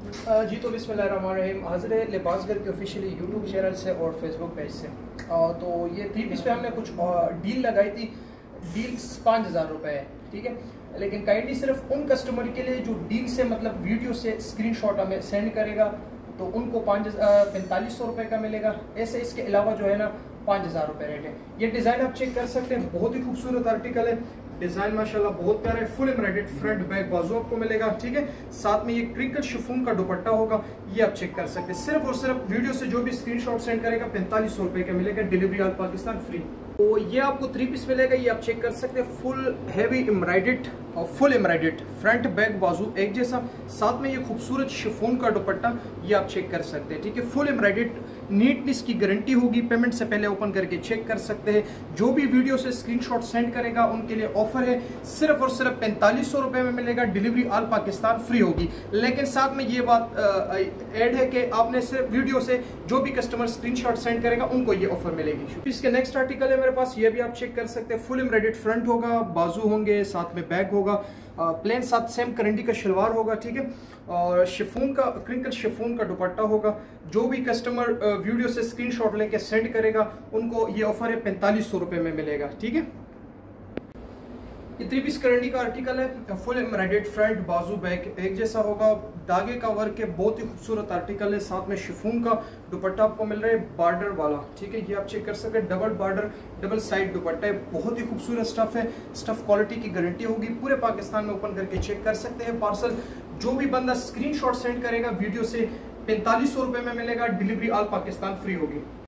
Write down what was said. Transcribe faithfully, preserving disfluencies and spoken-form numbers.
अ, जी तो बिस्मिल्लाहिर्रहमानिर्रहीम, हाज़िर है लिबास घर के ऑफिशियली यूट्यूब चैनल से और फेसबुक पेज से। अ, तो ये थ्री पीस पे हमने कुछ डील लगाई थी। डील पाँच हज़ार रुपये है, ठीक है। लेकिन काइंडली सिर्फ उन कस्टमर के लिए जो डील से मतलब वीडियो से स्क्रीनशॉट हमें सेंड करेगा तो उनको पाँच पैंतालीस सौ रुपये का मिलेगा। ऐसे इसके अलावा जो है ना पाँच हज़ार रुपये रेट है। ये डिज़ाइन आप चेक कर सकते हैं, बहुत ही खूबसूरत आर्टिकल है। डिज़ाइन माशाल्लाह बहुत प्यारा है। फुल एम्ब्रॉयडर्ड फ्रंट बैक बाजू आपको मिलेगा, ठीक है। साथ में ये क्रिंकल शिफॉन का दुपट्टा होगा, ये आप चेक कर सकते हैं। सिर्फ और सिर्फ वीडियो से जो भी स्क्रीनशॉट सेंड करेगा पैंतालीस सौ रुपये का मिलेगा, डिलीवरी ऑल पाकिस्तान फ्री। तो ये आपको थ्री पीस मिलेगा, ये आप चेक कर सकते हैं। फुल हैवी एम्ब्रॉयडर्ड और फुल एम्ब्रॉयडर्ड फ्रंट बैक बाजू एक जैसा, साथ में ये खूबसूरत शिफॉन का दुपट्टा, ये आप चेक कर सकते हैं, ठीक है। फुल एम्ब्रॉयडर्ड नीटनेस की गारंटी होगी। पेमेंट से पहले ओपन करके चेक कर सकते हैं। जो भी वीडियो से स्क्रीनशॉट सेंड करेगा उनके लिए ऑफर है, सिर्फ और सिर्फ पैंतालीस सौ रुपये में मिलेगा, डिलीवरी ऑल पाकिस्तान फ्री होगी। लेकिन साथ में ये बात ऐड है कि आपने सिर्फ वीडियो से जो भी कस्टमर स्क्रीनशॉट सेंड करेगा उनको ये ऑफर मिलेगी। इसके नेक्स्ट आर्टिकल है मेरे पास, ये भी आप चेक कर सकते हैं। फुल एम्ब्रॉयडर्ड फ्रंट होगा, बाजू होंगे, साथ में बैक होगा, प्लेन साथ सेम करंडी का शलवार होगा, ठीक है। और शिफॉन का क्रिंकल शिफॉन का दुपट्टा होगा। जो भी कस्टमर वीडियो से स्क्रीनशॉट लेके सेंड करेगा उनको ये ऑफर है पैंतालीस सौ रुपये में मिलेगा, ठीक है। ये थ्री पीस करंडी का आर्टिकल है। फुल एम्ब्रॉयडर्ड फ्रंट बाजू बैक एक जैसा होगा, धागे का वर्क है, बहुत ही खूबसूरत आर्टिकल है। साथ में शिफॉन का दुपट्टा आपको मिल रहा है बॉर्डर वाला, ठीक है। ये आप चेक कर सकते हैं, double border double side dupatta है, बहुत ही खूबसूरत स्टफ है। स्टफ क्वालिटी की गारंटी होगी। पूरे पाकिस्तान में ओपन करके चेक कर सकते हैं। पार्सल जो भी बंदा स्क्रीनशॉट सेंड करेगा वीडियो से पैंतालीस सौ रुपये में मिलेगा, डिलीवरी ऑल पाकिस्तान फ्री होगी।